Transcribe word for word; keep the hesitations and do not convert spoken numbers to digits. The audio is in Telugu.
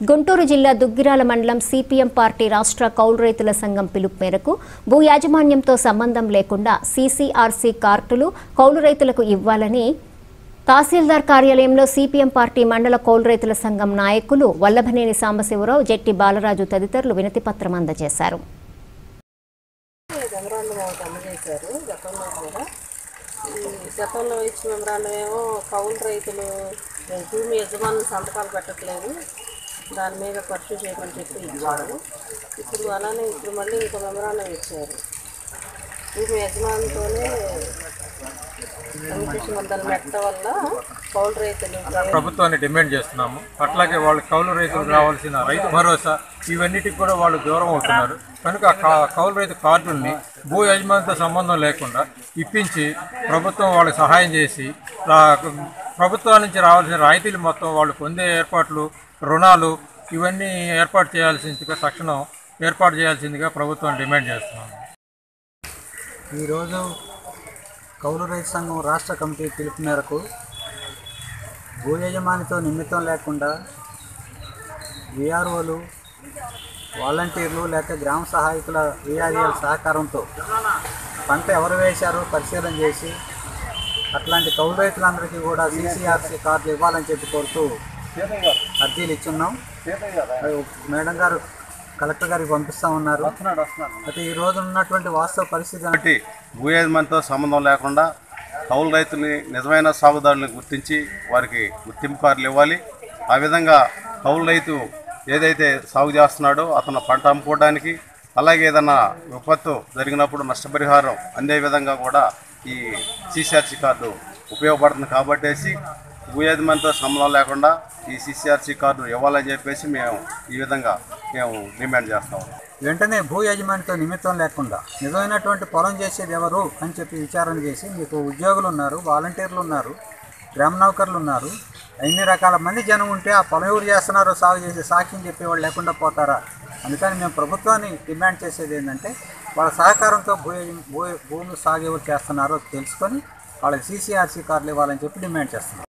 గుంటూరు జిల్లా దుగ్గిరాల మండలం సిపిఎం పార్టీ రాష్ట్ర కౌలు రైతుల సంఘం పిలుపు మేరకు భూ యాజమాన్యంతో సంబంధం లేకుండా సీసీఆర్సీ కార్డులు కౌలు రైతులకు ఇవ్వాలని తహసీల్దార్ కార్యాలయంలో సిపిఎం పార్టీ మండల కౌలు రైతుల సంఘం నాయకులు వల్లభనేని సాంబశివరావు, జెట్టి బాలరాజు తదితరులు వినతిపత్రం అందజేశారు. గతంలో ఇచ్చిన మెమరాండం ఏమో కౌలు రైతులు భూమి యజమానులు సంతకాలు పెట్టట్లేదు, దాని మీద పర్చూ చేయమని చెప్పి ఇచ్చారు. ఇప్పుడు అలానే ఇప్పుడు మళ్ళీ ఇంకో మెమరాండం ఇచ్చారు. భూమి యజమానితోనే దాన్ని పెట్టడం వల్ల కౌలు రైతులు ప్రభుత్వాన్ని డిమాండ్ చేస్తున్నాము. అట్లాగే వాళ్ళు కౌలు రైతులకు రావాల్సిన రైతు భరోసా ఇవన్నిటికి కూడా వాళ్ళు దూరం అవుతున్నారు. కనుక కౌలు రైతు కార్డుల్ని భూ యజమానితో సంబంధం లేకుండా ఇప్పించి ప్రభుత్వం వాళ్ళకి సహాయం చేసి ప్రభుత్వం నుంచి రావాల్సిన రాయితీలు మొత్తం వాళ్ళు పొందే ఏర్పాట్లు, రుణాలు ఇవన్నీ ఏర్పాటు చేయాల్సిందిగా తక్షణం ఏర్పాటు చేయాల్సిందిగా ప్రభుత్వం డిమాండ్ చేస్తున్నాము. ఈరోజు కౌలు రైతు సంఘం రాష్ట్ర కమిటీ పిలుపు మేరకు భూ యజమానితో నిమిత్తం లేకుండా విఆర్ఓలు, వాలంటీర్లు లేక గ్రామ సహాయకుల విఆర్ఏల సహకారంతో పంట ఎవరు వేశారో పరిశీలన చేసి అట్లాంటి కౌలు రైతులందరికీ కూడా సీసీఆర్సీ కార్డులు ఇవ్వాలని చెప్పి కోరుతూ అర్జీలు ఇచ్చున్నాం. మేడం గారు కలెక్టర్ గారికి పంపిస్తా ఉన్నారు. అయితే ఈ రోజు ఉన్నటువంటి వాస్తవ పరిస్థితి భూ యజమానితో సంబంధం లేకుండా కౌలు రైతుల్ని నిజమైన సాగుదారులను గుర్తించి వారికి గుర్తింపు కార్డులు ఇవ్వాలి. ఆ విధంగా కౌలు రైతు ఏదైతే సాగు చేస్తున్నాడో అతను పంట అమ్ముకోవడానికి, అలాగే ఏదన్నా విపత్తు జరిగినప్పుడు నష్టపరిహారం అందే విధంగా కూడా ఈ సీసీఆర్సీ కార్డు ఉపయోగపడుతుంది. కాబట్టేసి భూ యజమానితో సంబంధం లేకుండా ఈ సీసీఆర్సీ కార్డు ఇవ్వాలని చెప్పేసి మేము ఈ విధంగా మేము డిమాండ్ చేస్తాము. వెంటనే భూ యజమానితో నిమిత్తం లేకుండా నిజమైనటువంటి పొలం చేసేది ఎవరు అని చెప్పి విచారణ చేసి, మీకు ఉద్యోగులు ఉన్నారు, వాలంటీర్లు ఉన్నారు, గ్రామ నౌకర్లు ఉన్నారు, ఎన్ని రకాల మంది జనం ఉంటే ఆ పొలం ఎవరు చేస్తున్నారో సాగు చేసే సాక్ష్యం చెప్పేవాళ్ళు లేకుండా పోతారా? అందుకని మేము ప్రభుత్వాన్ని డిమాండ్ చేసేది ఏంటంటే వాళ్ళ సహకారంతో భూ భూ భూమి సాగు ఎవరు చేస్తున్నారో తెలుసుకొని వాళ్ళకి సీసీఆర్సీ కార్డులు ఇవ్వాలని చెప్పి డిమాండ్ చేస్తున్నాం.